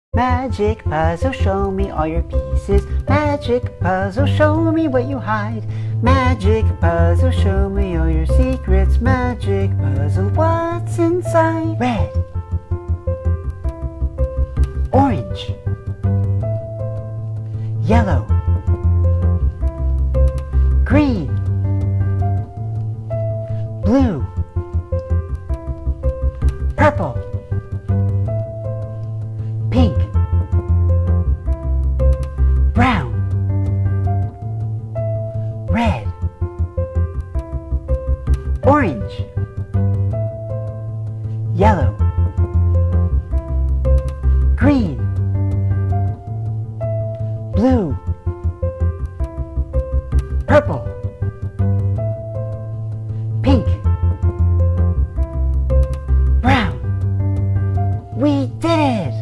Magic puzzle, show me all your pieces. Magic puzzle, show me what you hide. Magic puzzle, show me all your secrets. Magic puzzle, what's inside? Red, orange, yellow, green, blue, purple, pink, brown, red, orange, yellow, green, blue, purple, pink, brown. We did it!